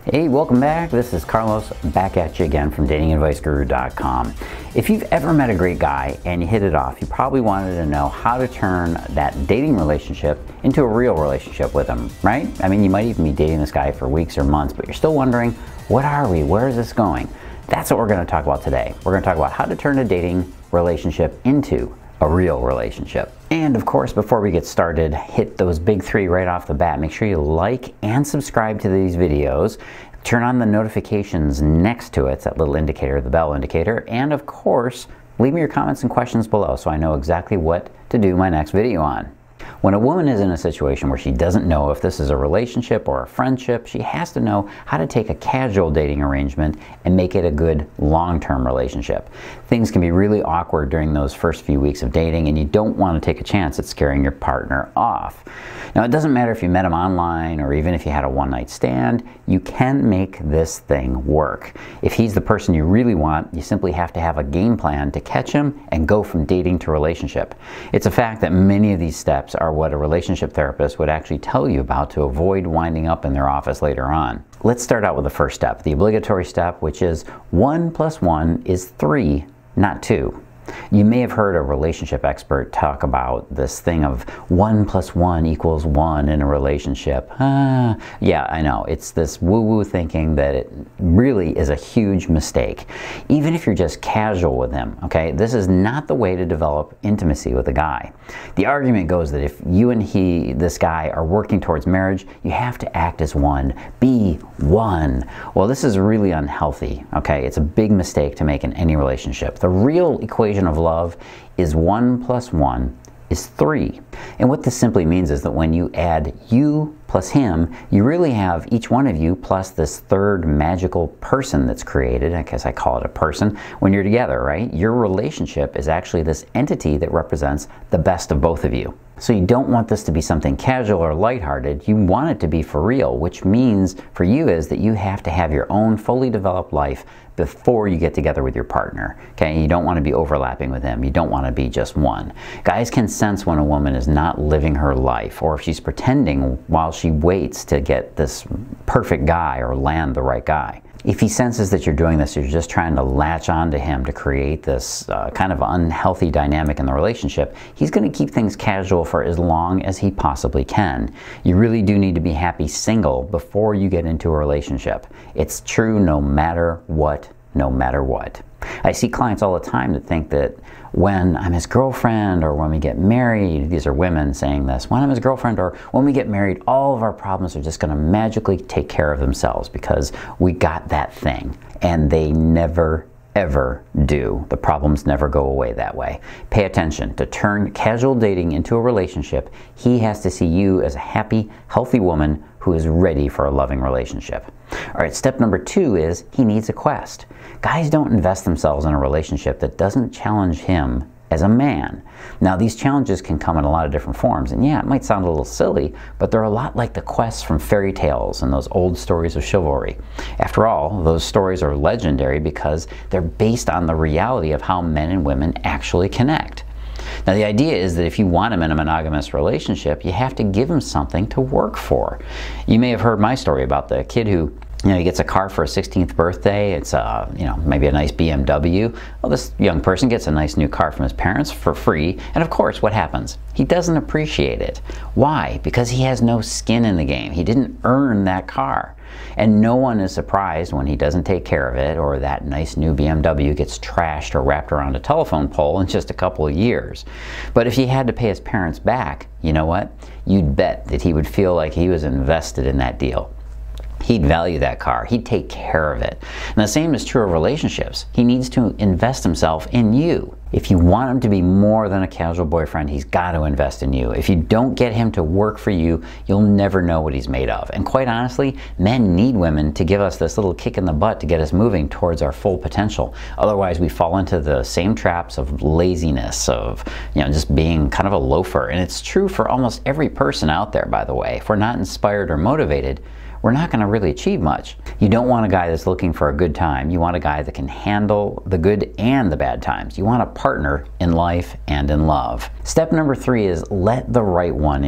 Hey, welcome back. This is Carlos back at you again from datingadviceguru.com. If you've ever met a great guy and you hit it off, you probably wanted to know how to turn that dating relationship into a real relationship with him, right? I mean, you might even be dating this guy for weeks or months, but you're still wondering, what are we? Where is this going? That's what we're going to talk about today. We're going to talk about how to turn a dating relationship into a real relationship. And of course, before we get started, hit those big three right off the bat. Make sure you like and subscribe to these videos. Turn on the notifications next to it, it's that little indicator, the bell indicator. And of course, leave me your comments and questions below so I know exactly what to do my next video on. When a woman is in a situation where she doesn't know if this is a relationship or a friendship, she has to know how to take a casual dating arrangement and make it a good long-term relationship. Things can be really awkward during those first few weeks of dating, and you don't want to take a chance at scaring your partner off. Now, it doesn't matter if you met him online or even if you had a one-night stand, you can make this thing work. If he's the person you really want, you simply have to have a game plan to catch him and go from dating to relationship. It's a fact that many of these steps are what a relationship therapist would actually tell you about to avoid winding up in their office later on. Let's start out with the first step, the obligatory step, which is 1 + 1 is 3, not 2. You may have heard a relationship expert talk about this thing of 1 + 1 = 1 in a relationship. Yeah, I know. It's this woo-woo thinking that it really is a huge mistake. Even if you're just casual with him, okay, this is not the way to develop intimacy with a guy. The argument goes that if you and this guy, are working towards marriage, you have to act as one. Be one. Well, this is really unhealthy, okay? It's a big mistake to make in any relationship. The real equation of love is 1 + 1 is 3. And what this simply means is that when you add you plus him, you really have each one of you plus this third magical person that's created. I guess I call it a person when you're together, right? Your relationship is actually this entity that represents the best of both of you. So you don't want this to be something casual or lighthearted. You want it to be for real, which means for you is that you have to have your own fully developed life before you get together with your partner. Okay, you don't want to be overlapping with him. You don't want to be just one. Guys can sense when a woman is not living her life, or if she's pretending while she waits to get this perfect guy or land the right guy. If he senses that you're doing this, you're just trying to latch onto him to create this kind of unhealthy dynamic in the relationship, he's going to keep things casual for as long as he possibly can. You really do need to be happy single before you get into a relationship. It's true no matter what, no matter what. I see clients all the time that think that when I'm his girlfriend or when we get married, these are women saying this, when I'm his girlfriend or when we get married, all of our problems are just going to magically take care of themselves because we got that thing. And they never ever do. The problems never go away that way. Pay attention. To turn casual dating into a relationship, he has to see you as a happy, healthy woman who is ready for a loving relationship. All right, step number 2 is he needs a quest. Guys don't invest themselves in a relationship that doesn't challenge him as a man. Now, these challenges can come in a lot of different forms, and yeah, it might sound a little silly, but they're a lot like the quests from fairy tales and those old stories of chivalry. After all, those stories are legendary because they're based on the reality of how men and women actually connect. Now, the idea is that if you want him in a monogamous relationship, you have to give him something to work for. You may have heard my story about the kid who he gets a car for his 16th birthday. It's maybe a nice BMW. Well, this young person gets a nice new car from his parents for free, and of course, what happens? He doesn't appreciate it. Why? Because he has no skin in the game. He didn't earn that car. And no one is surprised when he doesn't take care of it, or that nice new BMW gets trashed or wrapped around a telephone pole in just a couple of years. But if he had to pay his parents back, you know what? You'd bet that he would feel like he was invested in that deal. He'd value that car. He'd take care of it. And the same is true of relationships. He needs to invest himself in you. If you want him to be more than a casual boyfriend, he's got to invest in you. If you don't get him to work for you, you'll never know what he's made of. And quite honestly, men need women to give us this little kick in the butt to get us moving towards our full potential. Otherwise, we fall into the same traps of laziness, of just being kind of a loafer. And it's true for almost every person out there, by the way. If we're not inspired or motivated, we're not going to really achieve much. You don't want a guy that's looking for a good time. You want a guy that can handle the good and the bad times. You want a partner in life and in love. Step number 3 is let the right one in.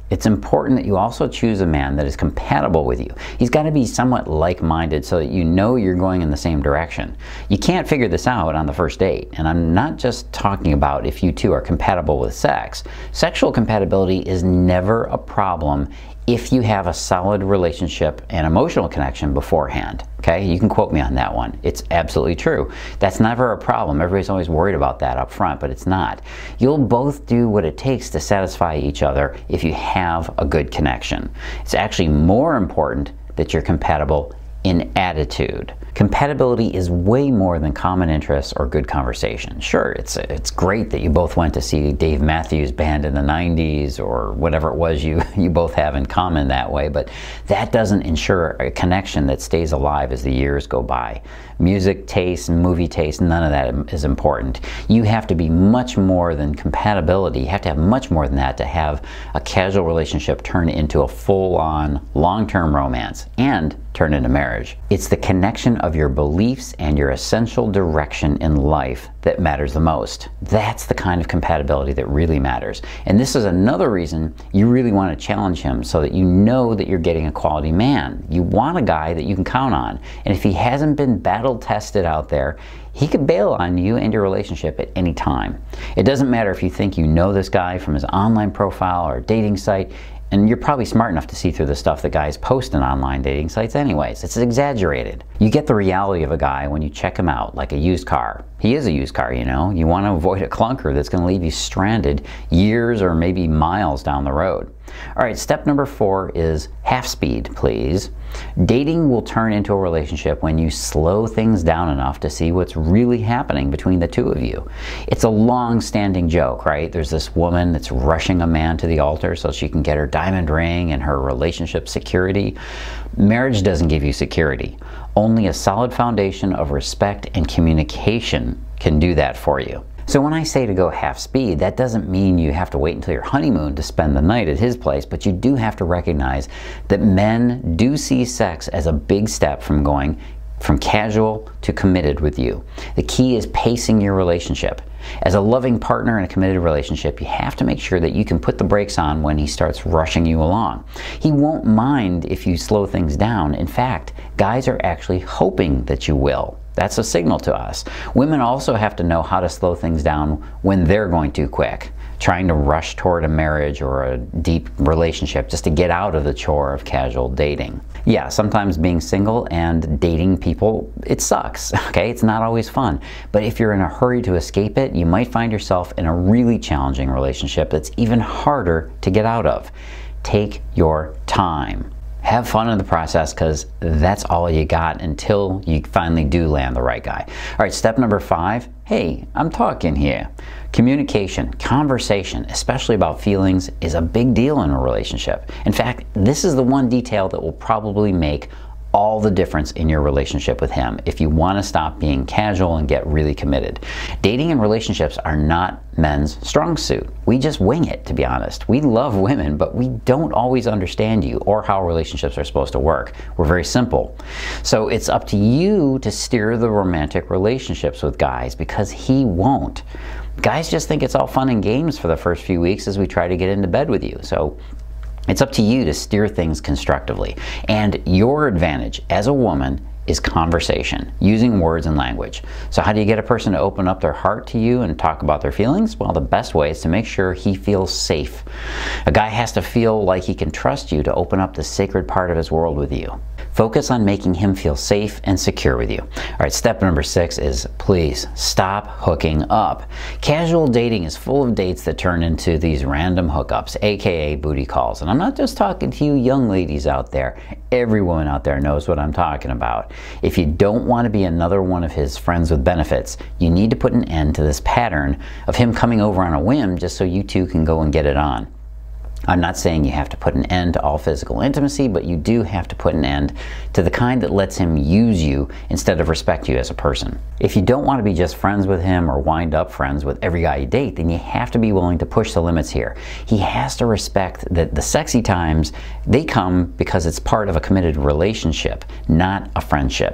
It's important that you also choose a man that is compatible with you. He's got to be somewhat like-minded so that you know you're going in the same direction. You can't figure this out on the first date, and I'm not just talking about if you two are compatible with sex. Sexual compatibility is never a problem if you have a solid relationship and emotional connection beforehand. Okay, you can quote me on that one. It's absolutely true. That's never a problem. Everybody's always worried about that up front, but it's not. You'll both do what it takes to satisfy each other if you have a good connection. It's actually more important that you're compatible in attitude. Compatibility is way more than common interests or good conversation. Sure, it's great that you both went to see Dave Matthews Band in the 90s or whatever it was you both have in common that way, but that doesn't ensure a connection that stays alive as the years go by. Music taste, movie taste, none of that is important. You have to be much more than compatibility. You have to have much more than that to have a casual relationship turn into a full-on, long-term romance and turn into marriage. It's the connection of your beliefs and your essential direction in life that matters the most. That's the kind of compatibility that really matters. And this is another reason you really want to challenge him so that you know that you're getting a quality man. You want a guy that you can count on. And if he hasn't been battle tested out there, he could bail on you and your relationship at any time. It doesn't matter if you think you know this guy from his online profile or dating site, and you're probably smart enough to see through the stuff that guys post on online dating sites anyways. It's exaggerated. You get the reality of a guy when you check him out, like a used car. He is a used car, you know. You want to avoid a clunker that's going to leave you stranded years or maybe miles down the road. All right, step number 4 is half speed, please. Dating will turn into a relationship when you slow things down enough to see what's really happening between the two of you. It's a long-standing joke, right? There's this woman that's rushing a man to the altar so she can get her diamond ring and her relationship security. Marriage doesn't give you security. Only a solid foundation of respect and communication can do that for you. So when I say to go half speed, that doesn't mean you have to wait until your honeymoon to spend the night at his place, but you do have to recognize that men do see sex as a big step from going from casual to committed with you. The key is pacing your relationship. As a loving partner in a committed relationship, you have to make sure that you can put the brakes on when he starts rushing you along. He won't mind if you slow things down. In fact, guys are actually hoping that you will. That's a signal to us. Women also have to know how to slow things down when they're going too quick, trying to rush toward a marriage or a deep relationship just to get out of the chore of casual dating. Yeah, sometimes being single and dating people, it sucks, okay? It's not always fun. But if you're in a hurry to escape it, you might find yourself in a really challenging relationship that's even harder to get out of. Take your time. Have fun in the process, because that's all you got until you finally do land the right guy. All right, step number 5. Hey, I'm talking here. Communication, conversation, especially about feelings, is a big deal in a relationship. In fact, this is the one detail that will probably make all the difference in your relationship with him if you want to stop being casual and get really committed. Dating and relationships are not men's strong suit. We just wing it, to be honest. We love women, but we don't always understand you or how relationships are supposed to work. We're very simple. So it's up to you to steer the romantic relationships with guys, because he won't. Guys just think it's all fun and games for the first few weeks as we try to get into bed with you. So it's up to you to steer things constructively. And your advantage as a woman is conversation, using words and language. So how do you get a person to open up their heart to you and talk about their feelings? Well, the best way is to make sure he feels safe. A guy has to feel like he can trust you to open up the sacred part of his world with you. Focus on making him feel safe and secure with you. All right, step number 6 is please stop hooking up. Casual dating is full of dates that turn into these random hookups, aka booty calls. And I'm not just talking to you young ladies out there. Every woman out there knows what I'm talking about. If you don't want to be another one of his friends with benefits, you need to put an end to this pattern of him coming over on a whim just so you two can go and get it on. I'm not saying you have to put an end to all physical intimacy, but you do have to put an end to the kind that lets him use you instead of respect you as a person. If you don't want to be just friends with him or wind up friends with every guy you date, then you have to be willing to push the limits here. He has to respect that the sexy times, they come because it's part of a committed relationship, not a friendship.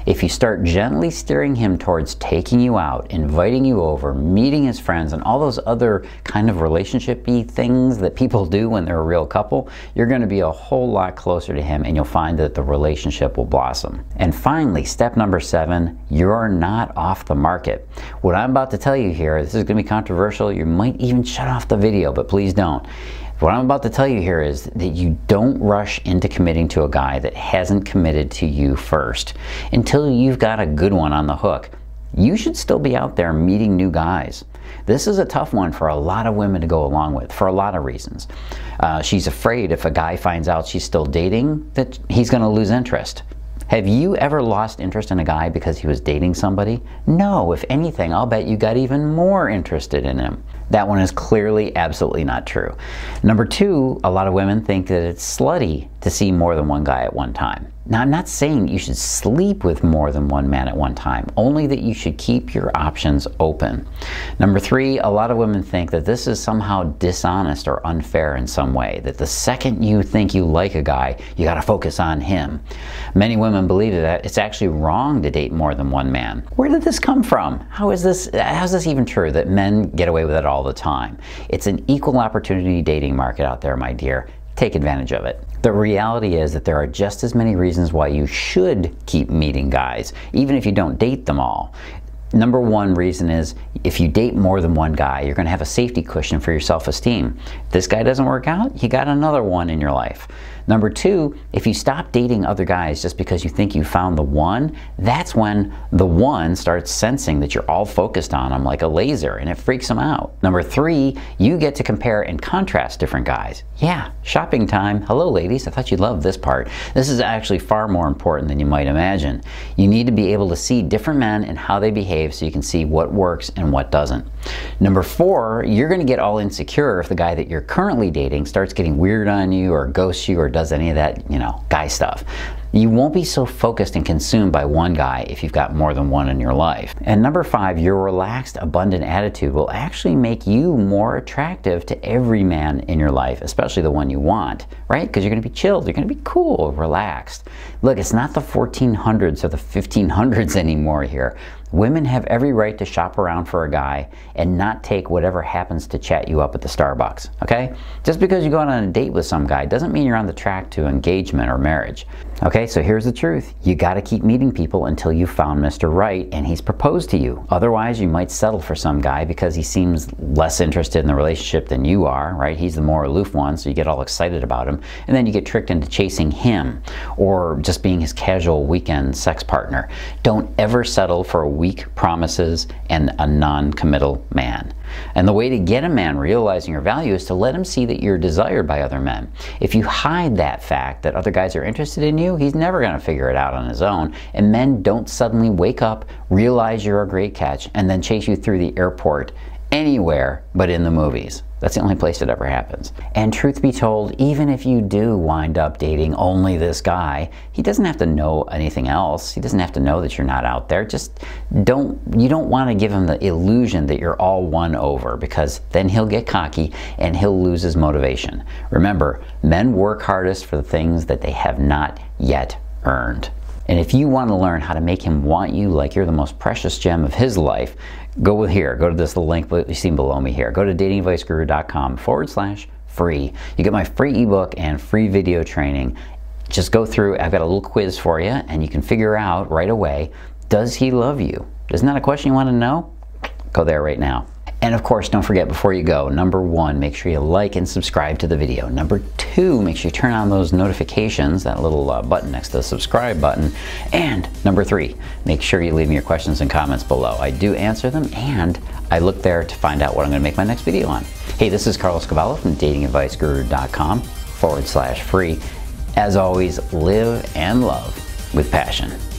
If you start gently steering him towards taking you out, inviting you over, meeting his friends, and all those other kind of relationship-y things that people do when they're a real couple, you're going to be a whole lot closer to him, and you'll find that the relationship will blossom. And finally, step number 7, you're not off the market. What I'm about to tell you here, this is going to be controversial. You might even shut off the video, but please don't. What I'm about to tell you here is that you don't rush into committing to a guy that hasn't committed to you first. Until you've got a good one on the hook, you should still be out there meeting new guys. This is a tough one for a lot of women to go along with for a lot of reasons. She's afraid if a guy finds out she's still dating that he's going to lose interest. Have you ever lost interest in a guy because he was dating somebody? No, if anything, I'll bet you got even more interested in him. That one is clearly absolutely not true. Number 2, a lot of women think that it's slutty to see more than one guy at one time. Now, I'm not saying you should sleep with more than one man at one time, only that you should keep your options open. Number 3, a lot of women think that this is somehow dishonest or unfair in some way, that the second you think you like a guy, you got to focus on him. Many women believe that it's actually wrong to date more than one man. Where did this come from? How's this even true that men get away with it all the time? It's an equal opportunity dating market out there, my dear. Take advantage of it. The reality is that there are just as many reasons why you should keep meeting guys, even if you don't date them all. Number 1 reason is if you date more than one guy, you're going to have a safety cushion for your self-esteem. If this guy doesn't work out, you got another one in your life. Number 2, if you stop dating other guys just because you think you found the one, that's when the one starts sensing that you're all focused on him like a laser, and it freaks him out. Number 3, you get to compare and contrast different guys. Yeah, shopping time. Hello ladies, I thought you'd love this part. This is actually far more important than you might imagine. You need to be able to see different men and how they behave so you can see what works and what doesn't. Number 4, you're going to get all insecure if the guy that you're currently dating starts getting weird on you or ghosts you or does any of that, guy stuff. You won't be so focused and consumed by one guy if you've got more than one in your life. And number 5, your relaxed, abundant attitude will actually make you more attractive to every man in your life, especially the one you want, right? Because you're going to be chilled, you're going to be cool, relaxed. Look, it's not the 1400s or the 1500s anymore here. Women have every right to shop around for a guy and not take whatever happens to chat you up at the Starbucks, okay? Just because you go out on a date with some guy doesn't mean you're on the track to engagement or marriage. Okay, so here's the truth. You got to keep meeting people until you found Mr. Right and he's proposed to you. Otherwise, you might settle for some guy because he seems less interested in the relationship than you are, right? He's the more aloof one, so you get all excited about him, and then you get tricked into chasing him or just being his casual weekend sex partner. Don't ever settle for weak promises and a non-committal man. And the way to get a man realizing your value is to let him see that you're desired by other men. If you hide that fact that other guys are interested in you, he's never going to figure it out on his own. And men don't suddenly wake up, realize you're a great catch, and then chase you through the airport anywhere but in the movies. That's the only place it ever happens. And truth be told, even if you do wind up dating only this guy, he doesn't have to know anything else. He doesn't have to know that you're not out there. Just you don't want to give him the illusion that you're all won over, because then he'll get cocky and he'll lose his motivation. Remember, men work hardest for the things that they have not yet earned. And if you want to learn how to make him want you like you're the most precious gem of his life, go to this link you see below me here. Go to datingadviceguru.com/free. You get my free ebook and free video training. Just go through, I've got a little quiz for you, and you can figure out right away, does he love you? Isn't that a question you want to know? Go there right now. And of course, don't forget before you go, number 1, make sure you like and subscribe to the video. Number 2, make sure you turn on those notifications, that little button next to the subscribe button. And number 3, make sure you leave me your questions and comments below. I do answer them, and I look there to find out what I'm going to make my next video on. Hey, this is Carlos Cavallo from datingadviceguru.com/free. As always, live and love with passion.